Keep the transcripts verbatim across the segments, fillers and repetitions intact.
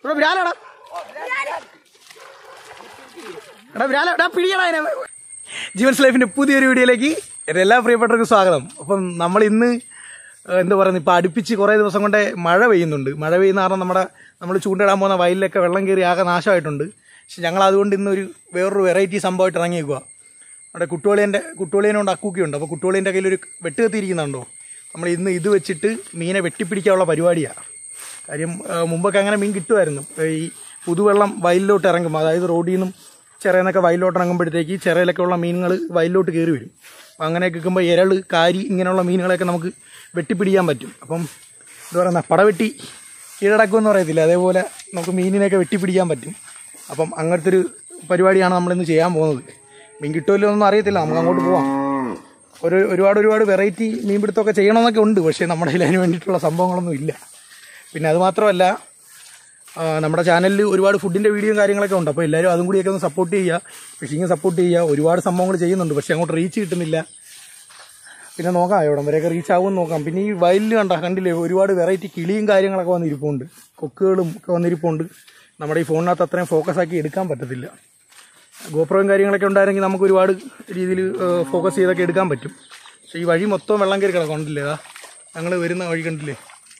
ജീവൻസ് ലൈഫിന്റെ പുതിയൊരു വീഡിയോയിലേക്ക് എൻ്റെ എല്ലാ പ്രിയപ്പെട്ടവർക്കും സ്വാഗതം. അപ്പം നമ്മൾ ഇന്ന് എന്താ പറയുന്നത്, ഇപ്പം അടുപ്പിച്ച് കുറേ ദിവസം കൊണ്ട് മഴ പെയ്യുന്നുണ്ട്. മഴ പെയ്യുന്ന കാരണം നമ്മുടെ നമ്മൾ ചൂണ്ടിടാൻ പോകുന്ന വയലിലൊക്കെ വെള്ളം കയറി ആകെ നാശമായിട്ടുണ്ട്. പക്ഷെ ഞങ്ങൾ അതുകൊണ്ട് ഇന്നൊരു വേറൊരു വെറൈറ്റി സംഭവമായിട്ട് ഇറങ്ങിയേക്കുക. അവിടെ കുട്ടുവളേൻ്റെ കുട്ടുവളേനുണ്ട് അക്കൂക്കിയുണ്ട്. അപ്പോൾ കുട്ടുവളേൻ്റെ കയ്യിലൊരു വെട്ട് കത്തിയിരിക്കുന്നുണ്ടോ, നമ്മൾ ഇന്ന് ഇത് വെച്ചിട്ട് മീനെ വെട്ടിപ്പിടിക്കാനുള്ള പരിപാടിയാണ്. കാര്യം മുമ്പൊക്കെ അങ്ങനെ മീൻ കിട്ടുമായിരുന്നു. ഈ പുതുവെള്ളം വയലിലോട്ട് ഇറങ്ങും, അതായത് റോഡിൽ നിന്നും ചിറയെന്നൊക്കെ വയലിലോട്ട് ഇറങ്ങുമ്പോഴത്തേക്ക് ചിറയിലൊക്കെ ഉള്ള മീനുകൾ വയലിലോട്ട് കയറി വരും. അപ്പം അങ്ങനെയൊക്കെ നിൽക്കുമ്പോൾ ഇരള്, കാരി ഇങ്ങനെയുള്ള മീനുകളെയൊക്കെ നമുക്ക് വെട്ടിപ്പിടിക്കാൻ പറ്റും. അപ്പം എന്താ പറയുക, പടവെട്ടി കീഴടക്കുമെന്ന് പറയത്തില്ല, അതേപോലെ നമുക്ക് മീനിനെയൊക്കെ വെട്ടിപ്പിടിക്കാൻ പറ്റും. അപ്പം അങ്ങനത്തെ ഒരു പരിപാടിയാണ് നമ്മളിന്ന് ചെയ്യാൻ പോകുന്നത്. മീൻ കിട്ടുമല്ലോ എന്നൊന്നും അറിയത്തില്ല, നമുക്ക് അങ്ങോട്ട് പോവാം. ഒരു ഒരുപാട് ഒരുപാട് വെറൈറ്റി മീൻപിടുത്തമൊക്കെ ചെയ്യണമെന്നൊക്കെ ഉണ്ട്, പക്ഷേ നമ്മുടെ കയ്യിൽ അതിന് വേണ്ടിയിട്ടുള്ള സംഭവങ്ങളൊന്നും ഇല്ല. പിന്നെ അതുമാത്രമല്ല, നമ്മുടെ ചാനലിൽ ഒരുപാട് ഫുഡിൻ്റെ വീഡിയോയും കാര്യങ്ങളൊക്കെ ഉണ്ട്. അപ്പോൾ എല്ലാവരും അതും കൂടിയൊക്കെ ഒന്ന് സപ്പോർട്ട് ചെയ്യുക, ഫിഷിങ് സപ്പോർട്ട് ചെയ്യുക. ഒരുപാട് സംഭവങ്ങൾ ചെയ്യുന്നുണ്ട്, പക്ഷേ അങ്ങോട്ട് റീച്ച് കിട്ടുന്നില്ല. പിന്നെ നോക്കാം എവിടം വരെയൊക്കെ റീച്ച് ആകുമെന്ന് നോക്കാം. പിന്നെ ഈ വയലിൽ കണ്ട കണ്ടില്ലേ, ഒരുപാട് വെറൈറ്റി കിളിയും കാര്യങ്ങളൊക്കെ വന്നിരിപ്പുണ്ട്, കൊക്കുകളും ഒക്കെ വന്നിരിപ്പുണ്ട്. നമ്മുടെ ഈ ഫോണിനകത്ത് അത്രയും ഫോക്കസ് ആക്കി എടുക്കാൻ പറ്റത്തില്ല. ഗോപ്രോയും കാര്യങ്ങളൊക്കെ ഉണ്ടായിരുന്നെങ്കിൽ നമുക്ക് ഒരുപാട് രീതിയിൽ ഫോക്കസ് ചെയ്തൊക്കെ എടുക്കാൻ പറ്റും. പക്ഷേ ഈ വഴി മൊത്തം വെള്ളം കയറി കിടക്കും. കണ്ടില്ലേ, അതാ ഞങ്ങൾ വരുന്ന വഴി കണ്ടില്ലേ,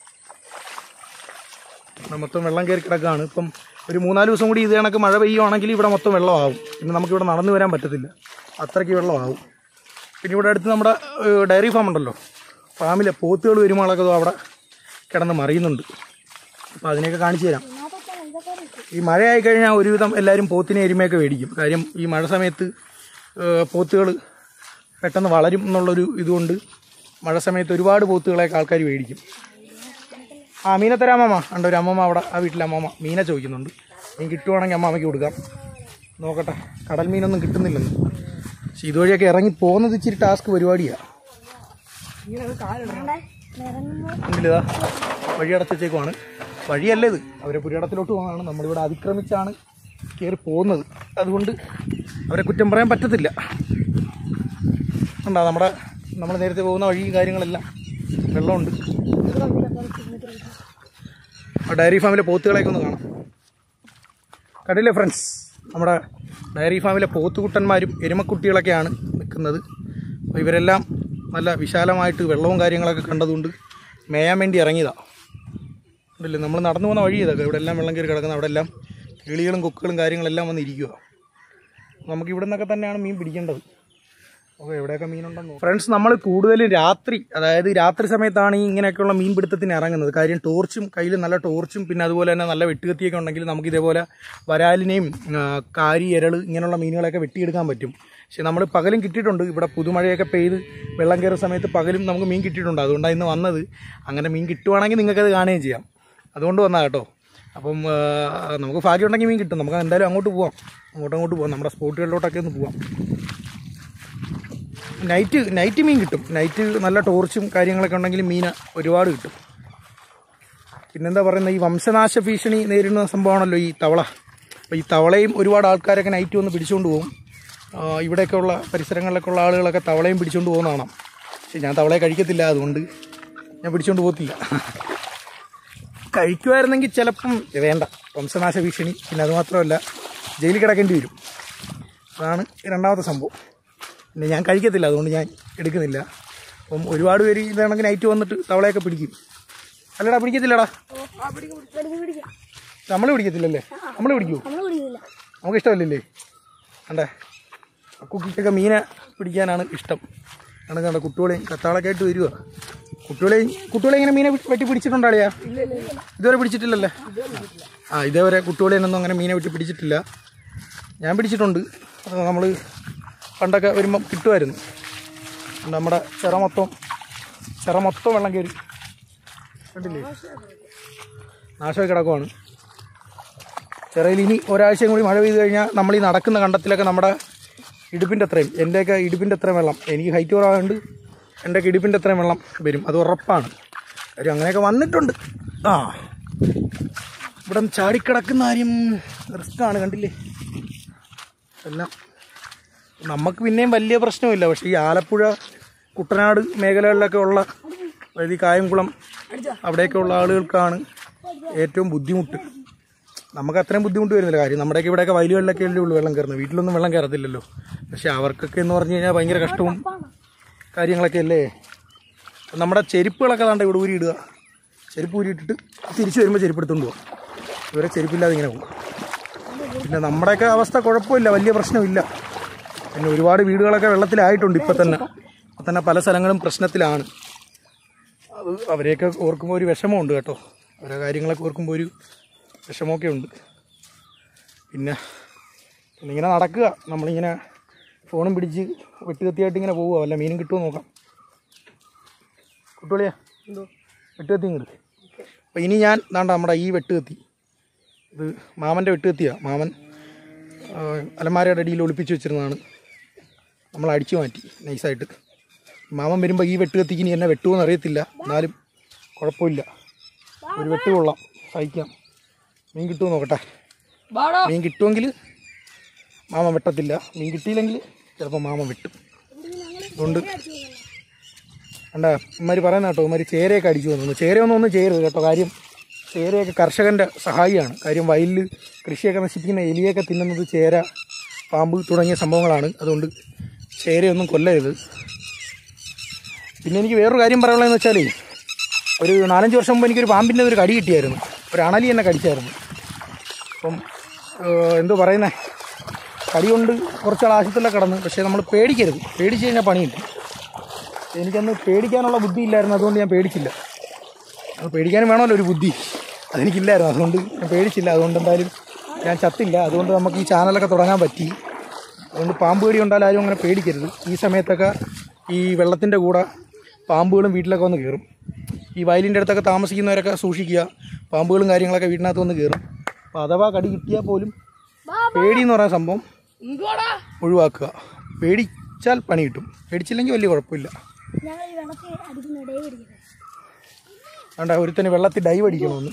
മൊത്തം വെള്ളം കയറി കിടക്കുകയാണ്. ഇപ്പം ഒരു മൂന്നാല് ദിവസം കൂടി ഇത് കണക്ക് മഴ പെയ്യുവാണെങ്കിൽ ഇവിടെ മൊത്തം വെള്ളമാകും. പിന്നെ നമുക്കിവിടെ നടന്നു വരാൻ പറ്റത്തില്ല, അത്രയ്ക്ക് വെള്ളമാകും. പിന്നെ ഇവിടെ അടുത്ത് നമ്മുടെ ഡയറി ഫാം ഉണ്ടല്ലോ, ഫാമിലെ പോത്തുകൾ വരുമ്പോഴൊക്കെ അവിടെ കിടന്ന് മറിയുന്നുണ്ട്. അപ്പോൾ അതിനെയൊക്കെ കാണിച്ചു തരാം. ഈ മഴയായി കഴിഞ്ഞാൽ ഒരുവിധം എല്ലാവരും പോത്തിനെ എരുമയൊക്കെ മേടിക്കും. കാര്യം ഈ മഴ സമയത്ത് പോത്തുകൾ പെട്ടെന്ന് വളരും എന്നുള്ളൊരു ഇതുകൊണ്ട് മഴ സമയത്ത് ഒരുപാട് പോത്തുകളെയൊക്കെ ആൾക്കാർ മേടിക്കും. ആ മീനെ തരാം അമ്മമ്മ. ഉണ്ട് ഒരു അമ്മമ്മ അവിടെ, ആ വീട്ടിലെ അമ്മമ്മ മീനെ ചോദിക്കുന്നുണ്ട്. മീൻ കിട്ടുവാണെങ്കിൽ അമ്മമ്മയ്ക്ക് കൊടുക്കാം. നോക്കട്ടെ, കടൽ മീനൊന്നും കിട്ടുന്നില്ലെന്ന്. പക്ഷെ ഇതുവഴിയൊക്കെ ഇറങ്ങി പോകുന്നത് ഇച്ചിരി ടാസ്ക് പരിപാടിയാണ്. ഉണ്ടില്ലതാ വഴി അടച്ചു വെച്ചേക്കുവാണ്. വഴിയല്ല ഇത്, അവരെ പുരയിടത്തിലോട്ട് പോകാനാണ്. നമ്മളിവിടെ അതിക്രമിച്ചാണ് കയറി പോകുന്നത്, അതുകൊണ്ട് അവരെ കുറ്റം പറയാൻ പറ്റത്തില്ല. ഉണ്ടാ നമ്മുടെ നമ്മൾ നേരത്തെ പോകുന്ന വഴി കാര്യങ്ങളെല്ലാം വെള്ളമുണ്ട്. ഡയറി ഫാമിലെ പോത്തുകളെയൊക്കെ ഒന്ന് കാണാം. കണ്ടില്ലേ ഫ്രണ്ട്സ്, നമ്മുടെ ഡയറി ഫാമിലെ പോത്തുകുട്ടന്മാരും എരുമക്കുട്ടികളൊക്കെയാണ് നിൽക്കുന്നത്. അപ്പോൾ ഇവരെല്ലാം നല്ല വിശാലമായിട്ട് വെള്ളവും കാര്യങ്ങളൊക്കെ കണ്ടതുകൊണ്ട് മേയാൻ വേണ്ടി ഇറങ്ങിയതാണ്. ഉണ്ടല്ലേ, നമ്മൾ നടന്നു പോകുന്ന വഴി ഇതൊക്കെ, ഇവിടെ എല്ലാം വെള്ളം കയറി കിടക്കുന്നത്. അവിടെ എല്ലാം കിളികളും കൊക്കുകളും കാര്യങ്ങളെല്ലാം വന്ന് ഇരിക്കുക. നമുക്ക് ഇവിടെ നിന്നൊക്കെ തന്നെയാണ് മീൻ പിടിക്കേണ്ടത്. ഓക്കെ, എവിടെയൊക്കെ മീനുണ്ടെന്ന് ഫ്രണ്ട്സ്. നമ്മൾ കൂടുതലും രാത്രി, അതായത് രാത്രി സമയത്താണ് ഈ ഇങ്ങനെയൊക്കെയുള്ള മീൻ പിടുത്തത്തിന് ഇറങ്ങുന്നത്. കാര്യം ടോർച്ചും കയ്യിൽ നല്ല ടോർച്ചും പിന്നെ അതുപോലെ തന്നെ നല്ല വെട്ടുകത്തിയൊക്കെ ഉണ്ടെങ്കിൽ നമുക്ക് ഇതേപോലെ വരാലിനെയും കാരി, എരള് ഇങ്ങനെയുള്ള മീനുകളെയൊക്കെ വെട്ടിയെടുക്കാൻ പറ്റും. പക്ഷെ നമ്മൾ പകലും കിട്ടിയിട്ടുണ്ട്. ഇവിടെ പുതുമഴയൊക്കെ പെയ്ത് വെള്ളം കയറുന്ന സമയത്ത് പകലും നമുക്ക് മീൻ കിട്ടിയിട്ടുണ്ട്. അതുകൊണ്ടാണ് ഇന്ന് വന്നത്. അങ്ങനെ മീൻ കിട്ടുവാണെങ്കിൽ നിങ്ങൾക്കത് കാണുകയും ചെയ്യാം, അതുകൊണ്ട് വന്നാൽ കേട്ടോ. അപ്പം നമുക്ക് ഭാഗ്യം ഉണ്ടെങ്കിൽ മീൻ കിട്ടും. നമുക്ക് എന്തായാലും അങ്ങോട്ട് പോവാം, അങ്ങോട്ടങ്ങോട്ട് പോവാം, നമ്മുടെ സ്പോട്ടുകളിലോട്ടൊക്കെ ഒന്ന് പോവാം. നൈറ്റ് നൈറ്റ് മീൻ കിട്ടും. നൈറ്റ് നല്ല ടോർച്ചും കാര്യങ്ങളൊക്കെ ഉണ്ടെങ്കിൽ മീൻ ഒരുപാട് കിട്ടും. പിന്നെന്താ പറയുന്നത്, ഈ വംശനാശ ഭീഷണി നേരിടുന്ന സംഭവമാണല്ലോ ഈ തവള. അപ്പോൾ ഈ തവളയും ഒരുപാട് ആൾക്കാരൊക്കെ നൈറ്റ് വന്ന് പിടിച്ചുകൊണ്ട് പോകും. ഇവിടെയൊക്കെ ഉള്ള പരിസരങ്ങളിലൊക്കെ ഉള്ള ആളുകളൊക്കെ തവളയും പിടിച്ചുകൊണ്ട് പോകുന്നതാണ്. പക്ഷേ ഞാൻ തവളയെ കഴിക്കത്തില്ല, അതുകൊണ്ട് ഞാൻ പിടിച്ചുകൊണ്ട് പോകത്തില്ല. കഴിക്കുമായിരുന്നെങ്കിൽ ചിലപ്പം വേണ്ട, വംശനാശ ഭീഷണി. പിന്നെ അതുമാത്രമല്ല, ജയിലിൽ കിടക്കേണ്ടി വരും. അതാണ് രണ്ടാമത്തെ സംഭവം. പിന്നെ ഞാൻ കഴിക്കത്തില്ല, അതുകൊണ്ട് ഞാൻ എടുക്കുന്നില്ല. അപ്പം ഒരുപാട് പേര് ഇതാണെങ്കിൽ നൈറ്റ് വന്നിട്ട് തവളയൊക്കെ പിടിക്കും. അല്ലടാ, പിടിക്കത്തില്ലടാ? നമ്മൾ പിടിക്കത്തില്ലല്ലേ? നമ്മൾ പിടിക്കുമോ? നമുക്ക് ഇഷ്ടമല്ലല്ലേ? കണ്ടേ, കുക്കിക്കൊക്കെ മീനെ പിടിക്കാനാണ് ഇഷ്ടം. ആണ് കണ്ട കുട്ടികളെയും കത്താളൊക്കെ ആയിട്ട് വരിക. കുട്ടികളെയും കുട്ടികളെ ഇങ്ങനെ മീനെ വെട്ടി പിടിച്ചിട്ടുണ്ടാളിയാ? ഇതുവരെ പിടിച്ചിട്ടില്ലല്ലേ? ആ, ഇതേവരെ കുട്ടികളെയൊന്നും അങ്ങനെ മീനെ വെട്ടി പിടിച്ചിട്ടില്ല. ഞാൻ പിടിച്ചിട്ടുണ്ട്. നമ്മൾ പണ്ടൊക്കെ വരുമ്പം കിട്ടുമായിരുന്നു. നമ്മുടെ ചിറ മൊത്തം ചിറ മൊത്തം വെള്ളം കയറി കണ്ടില്ലേ, നാശമായി കിടക്കുവാണ്. ചിറയിൽ ഇനി ഒരാഴ്ചയും കൂടി മഴ പെയ്ത് കഴിഞ്ഞാൽ നമ്മൾ ഈ നടക്കുന്ന കണ്ടത്തിലൊക്കെ നമ്മുടെ ഇടുപ്പിൻ്റെ അത്രയും, എൻ്റെയൊക്കെ ഇടുപ്പിൻ്റെ അത്രയും വെള്ളം, എനിക്ക് ഹൈറ്റ് കുറവായതുകൊണ്ട് എൻ്റെയൊക്കെ ഇടുപ്പിൻ്റെ അത്രയും വെള്ളം വരും, അത് ഉറപ്പാണ്. കാര്യം അങ്ങനെയൊക്കെ വന്നിട്ടുണ്ട്. ആ, ഇവിടെ ചാടിക്കിടക്കുന്ന കാര്യം റിസ്ക്കാണ്, കണ്ടില്ലേ എല്ലാം. നമുക്ക് പിന്നെയും വലിയ പ്രശ്നമില്ല, പക്ഷേ ഈ ആലപ്പുഴ, കുട്ടനാട് മേഖലകളിലൊക്കെ ഉള്ള, അതായത് ഈ കായംകുളം അവിടെയൊക്കെ ഉള്ള ആളുകൾക്കാണ് ഏറ്റവും ബുദ്ധിമുട്ട്. നമുക്ക് അത്രയും ബുദ്ധിമുട്ട് വരുന്നില്ല. കാര്യം നമ്മുടെയൊക്കെ ഇവിടെയൊക്കെ വയലുകളിലൊക്കെ അല്ലേ ഉള്ളൂ വെള്ളം കയറുന്നത്, വീട്ടിലൊന്നും വെള്ളം കയറത്തില്ലല്ലോ. പക്ഷെ അവർക്കൊക്കെ എന്ന് പറഞ്ഞു കഴിഞ്ഞാൽ ഭയങ്കര കഷ്ടവും കാര്യങ്ങളൊക്കെ അല്ലേ. നമ്മുടെ ചെരുപ്പുകളൊക്കെ താണ്ട ഇവിടെ ഊരി ഇടുക, ചെരുപ്പ് ഊരിയിട്ടിട്ട് തിരിച്ചു വരുമ്പോൾ ചെരുപ്പ് എടുത്തുകൊണ്ട് പോകും. ഇവരെ ചെരുപ്പില്ലാതെ ഇങ്ങനെ പോകും. പിന്നെ നമ്മുടെയൊക്കെ അവസ്ഥ കുഴപ്പമില്ല, വലിയ പ്രശ്നമില്ല. പിന്നെ ഒരുപാട് വീടുകളൊക്കെ വെള്ളത്തിലായിട്ടുണ്ട്. ഇപ്പം തന്നെ ഇപ്പം തന്നെ പല സ്ഥലങ്ങളും പ്രശ്നത്തിലാണ്. അത് അവരെയൊക്കെ ഓർക്കുമ്പോൾ ഒരു വിഷമമുണ്ട് കേട്ടോ. ഓരോ കാര്യങ്ങളൊക്കെ ഓർക്കുമ്പോൾ ഒരു വിഷമമൊക്കെ ഉണ്ട്. പിന്നെ ഇങ്ങനെ നടക്കുക, നമ്മളിങ്ങനെ ഫോണും പിടിച്ച് വെട്ടുകത്തിയായിട്ട് ഇങ്ങനെ പോവുക. വല്ല മീനും കിട്ടുമോ നോക്കാം. കുട്ടികളിയാ എന്തോ വെട്ടുകത്തി ഇങ്ങോട്ട്. അപ്പോൾ ഇനി ഞാൻ ദാണ്ട നമ്മുടെ ഈ വെട്ടുകത്തി, ഇത് മാമൻ്റെ വെട്ടുകത്തിയാണ്. മാമൻ അലമാരയുടെ അടിയിൽ ഒളിപ്പിച്ച് വെച്ചിരുന്നതാണ്. നമ്മൾ അടിച്ചു മാറ്റി നൈസായിട്ട്. മാമൻ വരുമ്പോൾ ഈ വെട്ടുകത്തിക്ക് ഇനി എന്നെ വെട്ടുമെന്ന് അറിയത്തില്ല, എന്നാലും കുഴപ്പമില്ല, ഒരു വെട്ട് കൊള്ളാം, സഹിക്കാം. മീൻ കിട്ടുമോ നോക്കട്ടെ. മീൻ കിട്ടുമെങ്കിൽ മാമൻ വെട്ടത്തില്ല, മീൻ കിട്ടിയില്ലെങ്കിൽ ചിലപ്പോൾ മാമൻ വെട്ടും. അതുകൊണ്ട് കണ്ട ഇമാര് പറയുന്ന കേട്ടോ, ഇമാര് ചേരയൊക്കെ അടിച്ചു വന്നു. ചേരയൊന്നും ഒന്നും ചെയ്യരുത് കേട്ടോ. കാര്യം ചേരയൊക്കെ കർഷകൻ്റെ സഹായിയാണ്. കാര്യം വയലിൽ കൃഷിയൊക്കെ നശിപ്പിക്കുന്ന എലിയൊക്കെ തിന്നുന്നത് ചേര, പാമ്പ് തുടങ്ങിയ സംഭവങ്ങളാണ്. അതുകൊണ്ട് ചേരയൊന്നും കൊല്ലരുത്. പിന്നെ എനിക്ക് വേറൊരു കാര്യം പറയാനുള്ളതെന്ന് വെച്ചാൽ, ഒരു നാലഞ്ച് വർഷം മുമ്പ് എനിക്കൊരു പാമ്പിൻ്റെ ഒരു കടി കിട്ടിയായിരുന്നു. ഒരു അണലി എന്നെ കടിച്ചായിരുന്നു. അപ്പം എന്തോ പറയുന്നത്, കടി കൊണ്ട് കുറച്ചാൾ ആശുപത്രിയിലൊക്കെ കിടന്നു. പക്ഷേ നമ്മൾ പേടിക്കരുത്, പേടിച്ച് കഴിഞ്ഞാൽ പണിയില്ല. എനിക്കന്ന് പേടിക്കാനുള്ള ബുദ്ധി ഇല്ലായിരുന്നു, അതുകൊണ്ട് ഞാൻ പേടിച്ചില്ല. അത് പേടിക്കാനും വേണമല്ലോ ഒരു ബുദ്ധി, അതെനിക്കില്ലായിരുന്നു. അതുകൊണ്ട് ഞാൻ പേടിച്ചില്ല. അതുകൊണ്ട് എന്തായാലും ഞാൻ ചത്തില്ല. അതുകൊണ്ട് നമുക്ക് ഈ ചാനലൊക്കെ തുടങ്ങാൻ പറ്റി. അതുകൊണ്ട് പാമ്പ് പേടി ഉണ്ടായാലും ആരും അങ്ങനെ പേടിക്കരുത്. ഈ സമയത്തൊക്കെ ഈ വെള്ളത്തിൻ്റെ കൂടെ പാമ്പുകളും വീട്ടിലൊക്കെ വന്ന് കയറും. ഈ വയലിൻ്റെ അടുത്തൊക്കെ താമസിക്കുന്നവരൊക്കെ സൂക്ഷിക്കുക, പാമ്പുകളും കാര്യങ്ങളൊക്കെ വീടിനകത്ത് വന്ന് കയറും. അപ്പോൾ അഥവാ കടി കിട്ടിയാൽ പോലും പേടി എന്ന് പറയുന്ന സംഭവം ഒഴിവാക്കുക. പേടിച്ചാൽ പണി കിട്ടും, പേടിച്ചില്ലെങ്കിൽ വലിയ കുഴപ്പമില്ല. വേണ്ട, ഒരുത്തന് വെള്ളത്തിൽ ഡൈവ് അടിക്കണമെന്ന്.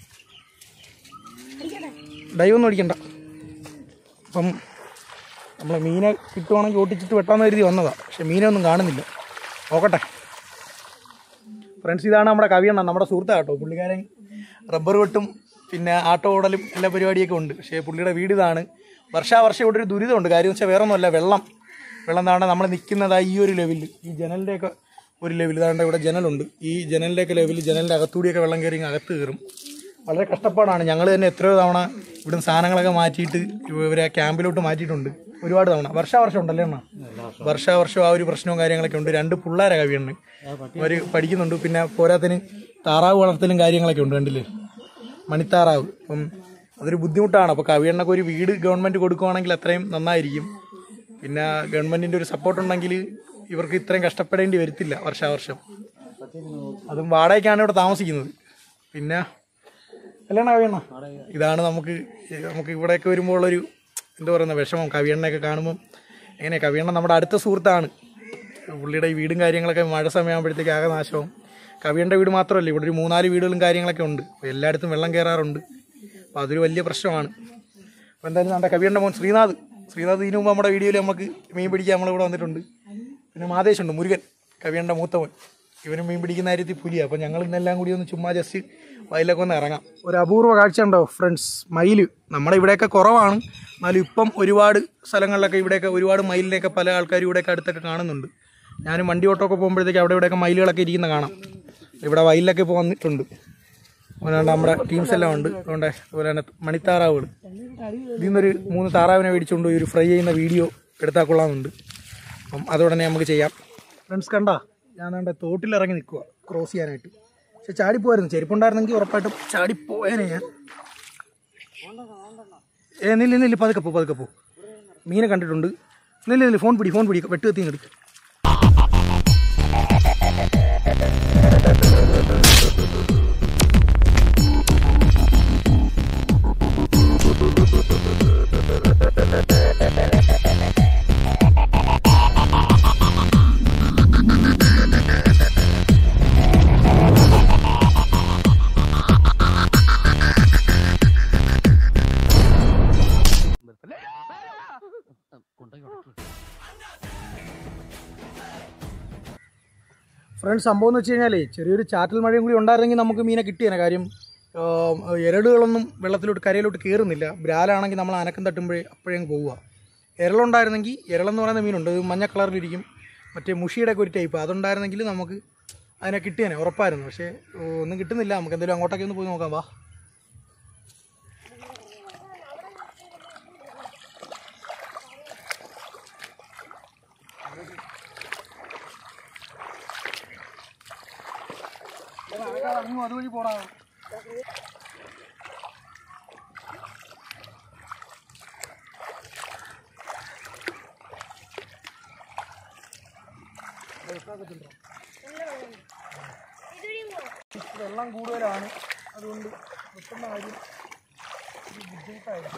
ഡൈവ് ഒന്നും അടിക്കണ്ട. അപ്പം നമ്മൾ മീനെ കിട്ടുവാണെങ്കിൽ ഓട്ടിച്ചിട്ട് വെട്ടാമെന്ന് കരുതി വന്നതാണ്. പക്ഷെ മീനെ ഒന്നും കാണുന്നില്ല, നോക്കട്ടെ. ഫ്രണ്ട്സ്, ഇതാണ് നമ്മുടെ കവിയണ്ണൻ, നമ്മുടെ സുഹൃത്താണ് കേട്ടോ. പുള്ളിക്കാരൻ റബ്ബർ വെട്ടും പിന്നെ ആട്ടോ ഓടലും എല്ലാ പരിപാടിയൊക്കെ ഉണ്ട്. പക്ഷേ പുള്ളിയുടെ വീട് ഇതാണ്. വർഷാവർഷം ഇവിടെ ഒരു ദുരിതമുണ്ട്. കാര്യം വെച്ചാൽ വേറെ ഒന്നുമല്ല, വെള്ളം വെള്ളം താണ്ട നമ്മൾ നിൽക്കുന്നതായി ഈ ഒരു ലെവലിൽ, ഈ ജനലിൻ്റെയൊക്കെ ഒരു ലെവൽ താണ്ട ഇവിടെ ജനലുണ്ട്. ഈ ജനലിൻ്റെയൊക്കെ ലെവലിൽ ജനലിൻ്റെ അകത്തൂടിയൊക്കെ വെള്ളം കയറി അകത്ത് കയറും. വളരെ കഷ്ടപ്പാടാണ്. ഞങ്ങൾ തന്നെ എത്രയോ തവണ ഇവിടുന്ന് സാധനങ്ങളൊക്കെ മാറ്റിയിട്ട് ഇവരെ ക്യാമ്പിലോട്ട് മാറ്റിയിട്ടുണ്ട് ഒരുപാട് തവണ. വർഷാവർഷം ഉണ്ടല്ലേ അണ്ണ? വർഷാവർഷം ആ ഒരു പ്രശ്നവും കാര്യങ്ങളൊക്കെ ഉണ്ട്. രണ്ട് പിള്ളേരെ കവിയണ്ണൻ അവർ പഠിക്കുന്നുണ്ട്. പിന്നെ പോരാത്തിന് താറാവ് വളർത്തലും കാര്യങ്ങളൊക്കെ ഉണ്ട്, കണ്ടില്ലേ, മണിത്താറാവ്. അപ്പം അതൊരു ബുദ്ധിമുട്ടാണ്. അപ്പോൾ കവിയണ്ണക്ക് ഒരു വീട് ഗവൺമെൻറ് കൊടുക്കുവാണെങ്കിൽ അത്രയും നന്നായിരിക്കും. പിന്നെ ഗവൺമെൻറ്റിൻ്റെ ഒരു സപ്പോർട്ട് ഉണ്ടെങ്കിൽ ഇവർക്ക് ഇത്രയും കഷ്ടപ്പെടേണ്ടി വരത്തില്ല വർഷാവർഷം. അതും വാടകയ്ക്കാണ് ഇവിടെ താമസിക്കുന്നത്. പിന്നെ അല്ലേണ കവിയണ്ണ, ഇതാണ് നമുക്ക് നമുക്ക് ഇവിടെയൊക്കെ വരുമ്പോൾ ഉള്ളൊരു എന്താ പറയുന്ന വിഷമം. കവിയണ്ണയൊക്കെ കാണുമ്പം എങ്ങനെ, കവിയണ്ണ നമ്മുടെ അടുത്ത സുഹൃത്താണ്. പുള്ളിയുടെ ഈ വീടും കാര്യങ്ങളൊക്കെ മഴ സമയമാകുമ്പോഴത്തേക്ക് ആകെ നാശവും. കവിയണ്ണൻ്റെ വീട് മാത്രമല്ല, ഇവിടെ ഒരു മൂന്നാല് വീടുകളും കാര്യങ്ങളൊക്കെ ഉണ്ട്. അപ്പോൾ എല്ലായിടത്തും വെള്ളം കയറാറുണ്ട്. അപ്പോൾ അതൊരു വലിയ പ്രശ്നമാണ്. അപ്പോൾ എന്തായാലും നമ്മുടെ കവിയണ്ണൻ്റെ മോൻ ശ്രീനാഥ് ശ്രീനാഥ് ഇതിനു മുമ്പ് നമ്മുടെ വീഡിയോയിൽ നമുക്ക് മീൻ പിടിക്കാൻ നമ്മളിവിടെ വന്നിട്ടുണ്ട്. പിന്നെ മാതേശുണ്ട്, മുരുകൻ, കവിയണ്ണൻ്റെ മൂത്തവൻ. ഇവനും മീൻ പിടിക്കുന്ന കാര്യത്തിൽ പുലിയാണ്. അപ്പോൾ ഞങ്ങൾ ഇന്നെല്ലാം കൂടി ഒന്ന് ചുമ്മാ ജസ്റ്റ് വയലൊക്കെ ഒന്ന് ഇറങ്ങാം. ഒരു അപൂർവ കാഴ്ച ഉണ്ടോ ഫ്രണ്ട്സ്, മയിൽ. നമ്മുടെ ഇവിടെയൊക്കെ കുറവാണ്, എന്നാലും ഇപ്പം ഒരുപാട് സ്ഥലങ്ങളിലൊക്കെ ഇവിടെയൊക്കെ ഒരുപാട് മയിലിനെയൊക്കെ പല ആൾക്കാരും ഇവിടെയൊക്കെ അടുത്തൊക്കെ കാണുന്നുണ്ട്. ഞാനും വണ്ടി ഓട്ടമൊക്കെ പോകുമ്പോഴത്തേക്ക് അവിടെ ഇവിടെയൊക്കെ മയിലുകളൊക്കെ ഇരിക്കുന്ന കാണാം. ഇവിടെ വയലിലൊക്കെ ഇപ്പോൾ വന്നിട്ടുണ്ട്. അതുകൊണ്ട് നമ്മുടെ ടീംസ് എല്ലാം ഉണ്ട്. അതുകൊണ്ട് അതുപോലെ തന്നെ മണിത്താറാവുകൾ. ഇതിൽ നിന്നൊരു മൂന്ന് താറാവിനെ മേടിച്ചുകൊണ്ട് ഒരു ഫ്രൈ ചെയ്യുന്ന വീഡിയോ എടുത്താൽ കൊള്ളാമെന്നുണ്ട്. അപ്പം അതുടനെ നമുക്ക് ചെയ്യാം. ഫ്രണ്ട്സ് കണ്ടാ, ഞാൻ വേണ്ട തോട്ടിലിറങ്ങി നിൽക്കുക ക്രോസ് ചെയ്യാനായിട്ട്. പക്ഷെ ചാടിപ്പോയായിരുന്നു, ചെരുപ്പുണ്ടായിരുന്നെങ്കിൽ ഉറപ്പായിട്ടും ചാടിപ്പോയേനെ ഞാൻ. ഏ നില്ല നില്ല പതുക്കെ പോ പതുക്കെ പോ. മീനെ കണ്ടിട്ടുണ്ട്. നില്ല നില്ല ഫോൺ പിടി ഫോൺ പിടി വെട്ട് കത്തി എടുക്കും. ഫ്രണ്ട്സ്, സംഭവം എന്ന് വെച്ച് കഴിഞ്ഞാൽ ചെറിയൊരു ചാറ്റൽ മഴയും കൂടി ഉണ്ടായിരുന്നെങ്കിൽ നമുക്ക് മീനെ കിട്ടിയേനെ. കാര്യം എരടുകളൊന്നും വെള്ളത്തിലോട്ട് കരയിലോട്ട് കയറുന്നില്ല. ബ്രാലാണെങ്കിൽ നമ്മൾ അനക്കം തട്ടുമ്പോഴേ അപ്പോഴേ അങ്ങ് പോവുക. എരളുണ്ടായിരുന്നെങ്കിൽ, എരളെന്ന് പറയുന്ന മീനുണ്ട്, മഞ്ഞ കളറിലിരിക്കും, മറ്റേ മുഷിയുടെ ഒക്കെ ഒരു ടൈപ്പ്, അതുണ്ടായിരുന്നെങ്കിൽ നമുക്ക് അതിനെ കിട്ടിയേനെ, ഉറപ്പായിരുന്നു. പക്ഷേ ഒന്നും കിട്ടുന്നില്ല. നമുക്ക് എന്തെങ്കിലും അങ്ങോട്ടൊക്കെ ഒന്ന് പോയി നോക്കാം. വാ. അതുവഴി പോടാ. വെള്ളം കൂടുതലാണ്, അതുകൊണ്ട് പെട്ടെന്ന് കാര്യം ബുദ്ധിമുട്ടായിരിക്കും.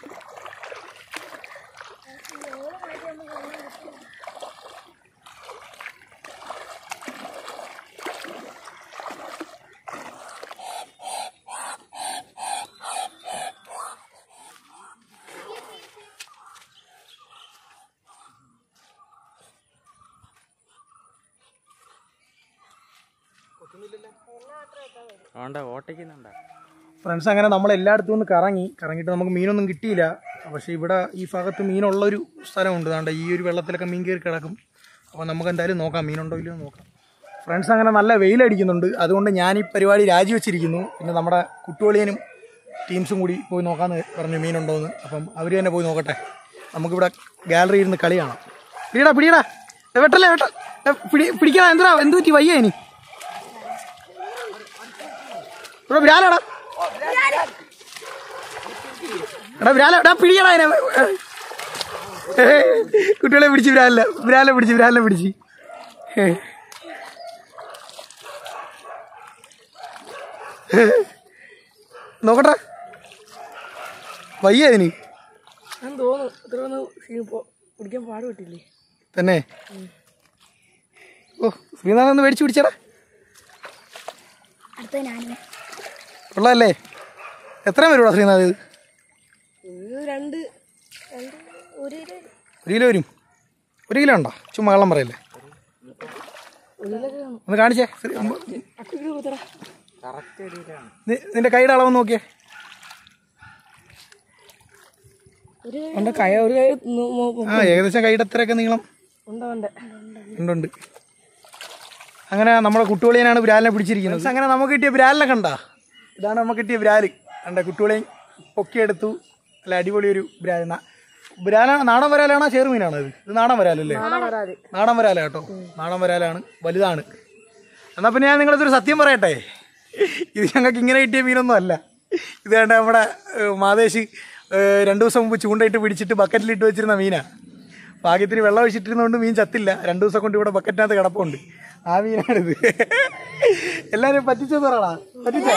ഫ്രണ്ട്സ്, അങ്ങനെ നമ്മൾ എല്ലായിടത്തും ഒന്ന് കറങ്ങി കറങ്ങിയിട്ട് നമുക്ക് മീനൊന്നും കിട്ടിയില്ല. പക്ഷേ ഇവിടെ ഈ ഭാഗത്ത് മീനുള്ളൊരു സ്ഥലമുണ്ട്. അതുകൊണ്ട് ഈ ഒരു വെള്ളത്തിലൊക്കെ മീൻ കയറി കിടക്കും. അപ്പോൾ നമുക്ക് എന്തായാലും നോക്കാം, മീനുണ്ടോ ഇല്ലയോ നോക്കാം. ഫ്രണ്ട്സ്, അങ്ങനെ നല്ല വെയിലടിക്കുന്നുണ്ട്. അതുകൊണ്ട് ഞാൻ ഈ പരിപാടി രാജിവെച്ചിരിക്കുന്നു. പിന്നെ നമ്മുടെ കുട്ടുവളിയനും ടീംസും കൂടി പോയി നോക്കാമെന്ന് പറഞ്ഞു മീനുണ്ടോയെന്ന്. അപ്പം അവർ തന്നെ പോയി നോക്കട്ടെ. നമുക്കിവിടെ ഗാലറി ഇരുന്ന് കളി കാണാം. പിടിയടാ പിടിയടാ, വെട്ടല്ലേ വെട്ട പിടി പിടിക്കടാ. എന്താ എന്ത് പറ്റി? വയ്യ ഇനി ഇവിടെ ബ്രാലടാ എടാ ബ്രാലടാ പിടിയടാ അതിനെ. കുട്ടികളെ പിടിച്ച് ബ്രാലിനെ ബ്രാലിനെ പിടിച്ച് ബ്രാലിനെ പിടിച്ച് നോക്കട്ടെ. വയ്യ അതിന് തന്നെ. ഓ, ശ്രീനാഥ് ഒന്ന് മേടിച്ച് പിടിച്ചടാ. ഉള്ളതല്ലേ? എത്ര വരൂടാ ശ്രീനാഥ്? ഒരു കിലോ വരും. ഒരു കിലോ ഉണ്ടോ? ചുമ്മാ കള്ളം പറയല്ലേ. ഒന്ന് കാണിച്ചേ. നിന്റെ കൈയുടെ അളവ് നോക്കിയേ. ആ, ഏകദേശം കൈയുടെ എത്രയൊക്കെ നീളം ഉണ്ടുണ്ട്. അങ്ങനെ നമ്മുടെ കുട്ടുവളിയനാണ് ബ്രാലിനെ പിടിച്ചിരിക്കുന്നത്. അങ്ങനെ നമുക്ക് കിട്ടിയ ബ്രാലിനെ കണ്ടാ? ഇതാണ് നമുക്ക് കിട്ടിയ ബ്രാല്. കണ്ട, കുട്ടുവളിയൻ പൊക്കിയെടുത്തു. അല്ല, അടിപൊളി ഒരു ബ്രാല്. ബ്രാല നാടൻ വരാലാണോ ചെറുമീനാണോ ഇത്? ഇത് നാടൻ വരാലല്ലേ? നാടൻ വരാല കേട്ടോ, നാടൻ വരാലാണ്, വലുതാണ്. എന്നാൽ പിന്നെ ഞാൻ നിങ്ങളിതൊരു സത്യം പറയട്ടെ, ഇത് ഞങ്ങൾക്ക് ഇങ്ങനെ കിട്ടിയ മീനൊന്നും അല്ല. ഇത് കണ്ട നമ്മുടെ മാതേശ് രണ്ടു ദിവസം മുമ്പ് ചൂണ്ടയിട്ട് പിടിച്ചിട്ട് ബക്കറ്റിലിട്ട് വെച്ചിരുന്ന മീനാണ്. ഭാഗ്യത്തിന് വെള്ളം ഒഴിച്ചിട്ടിരുന്നതുകൊണ്ട് മീൻ ചത്തില്ല. രണ്ടു ദിവസം കൊണ്ട് ഇവിടെ ബക്കറ്റിനകത്ത് കിടപ്പുണ്ട്. ആ മീനാണിത്. എല്ലാവരും പറ്റിച്ചെന്ന് പറയണ. പറ്റിച്ച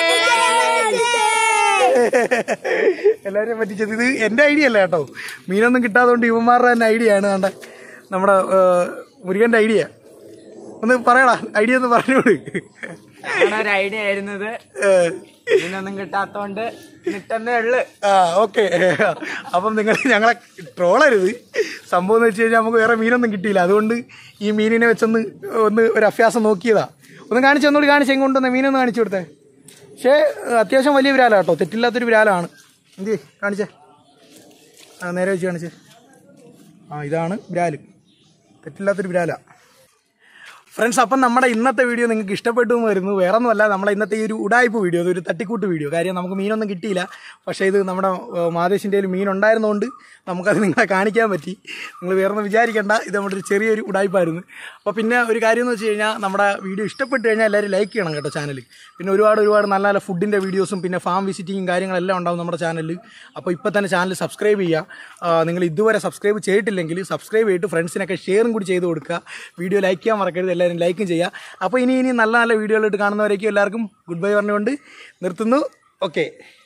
എല്ലാവരെയും പറ്റിച്ചത്. ഇത് എൻ്റെ ഐഡിയ അല്ല കേട്ടോ, മീനൊന്നും കിട്ടാത്തതുകൊണ്ട് ഇവന്മാരുടെ തന്നെ ഐഡിയ ആണ്. കണ്ട, നമ്മുടെ മുരുകൻ്റെ ഐഡിയ. ഒന്ന് പറയടാ, ഐഡിയ ഒന്ന് പറഞ്ഞോട്. ഒരു ഐഡിയ ആയിരുന്നത്, മീനൊന്നും കിട്ടാത്തോണ്ട് കിട്ടുന്നേ ഉള്ളു. ആ, ഓക്കെ. അപ്പം നിങ്ങൾ ഞങ്ങളെ ട്രോളരുത്. സംഭവം എന്ന് വെച്ച് കഴിഞ്ഞാൽ നമുക്ക് വേറെ മീനൊന്നും കിട്ടിയില്ല. അതുകൊണ്ട് ഈ മീനിനെ വെച്ചൊന്ന് ഒന്ന് ഒരു അഭ്യാസം നോക്കിയതാ. ഒന്ന് കാണിച്ച് ഒന്നുകൂടി കാണിച്ച് എങ്ങോട്ടൊന്ന് മീനൊന്ന് കാണിച്ചു കൊടുത്തേ. പക്ഷേ അത്യാവശ്യം വലിയ വിരാലാണ് കേട്ടോ, തെറ്റില്ലാത്തൊരു വിരാലാണ്. എന്ത് കാണിച്ചേ? ആ, നേരെ വെച്ച് കാണിച്ചേ. ആ, ഇതാണ് വിരാല്, തെറ്റില്ലാത്തൊരു വിരാല. ഫ്രണ്ട്സ്, അപ്പം നമ്മുടെ ഇന്നത്തെ വീഡിയോ നിങ്ങൾക്ക് ഇഷ്ടപ്പെട്ടു എന്ന് വരുന്നു. വേറെ ഒന്നുമല്ല, നമ്മളെ ഇന്നത്തെ ഈ ഒരു ഉടായ്പ വീഡിയോ, അതൊരു തട്ടിക്കൂട്ട് വീഡിയോ. കാര്യം നമുക്ക് മീനൊന്നും കിട്ടിയില്ല. പക്ഷേ ഇത് നമ്മുടെ മാതേശിൻ്റെ കയ്യിൽ മീൻ ഉണ്ടായിരുന്നതുകൊണ്ട് നമുക്കത് നിങ്ങളെ കാണിക്കാൻ പറ്റി. നിങ്ങൾ വേറെ ഒന്നും വിചാരിക്കേണ്ട, ഇത് നമ്മുടെ ഒരു ചെറിയൊരു ഉടായ്പായിരുന്നു. അപ്പോൾ പിന്നെ ഒരു കാര്യം എന്ന് വെച്ച് കഴിഞ്ഞാൽ, നമ്മുടെ വീഡിയോ ഇഷ്ടപ്പെട്ട് കഴിഞ്ഞാൽ എല്ലാവരും ലൈക്ക് ചെയ്യണം കേട്ടോ ചാനൽ. പിന്നെ ഒരുപാട് ഒരുപാട് നല്ല നല്ല ഫുഡിൻ്റെ വീഡിയോസും പിന്നെ ഫാം വിസിറ്റിങ്ങും കാര്യങ്ങളെല്ലാം ഉണ്ടാവും നമ്മുടെ ചാനലിൽ. അപ്പോൾ ഇപ്പോൾ തന്നെ ചാനൽ സബ്സ്ക്രൈബ് ചെയ്യുക. നിങ്ങൾ ഇതുവരെ സബ്സ്ക്രൈബ് ചെയ്തിട്ടില്ലെങ്കിൽ സബ്സ്ക്രൈബ് ചെയ്തിട്ട് ഫ്രണ്ട്സിനൊക്കെ ഷെയറും കൂടി ചെയ്ത് കൊടുക്കുക. വീഡിയോ ലൈക്ക് ചെയ്യാൻ മറക്കരുത്, എല്ലാവരും ലൈക്കും ചെയ്യുക. അപ്പോൾ ഇനി ഇനി നല്ല നല്ല വീഡിയോകളായിട്ട് കാണുന്നവരേക്കും എല്ലാവർക്കും ഗുഡ് ബൈ പറഞ്ഞുകൊണ്ട് നിർത്തുന്നു. ഓക്കെ.